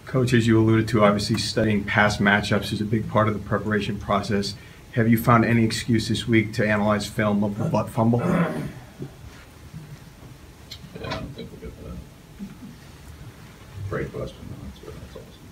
Coach, as you alluded to, obviously studying past matchups is a big part of the preparation process. Have you found any excuse this week to analyze film of the butt fumble? Yeah, I don't think we'll get that. Great question. That's awesome.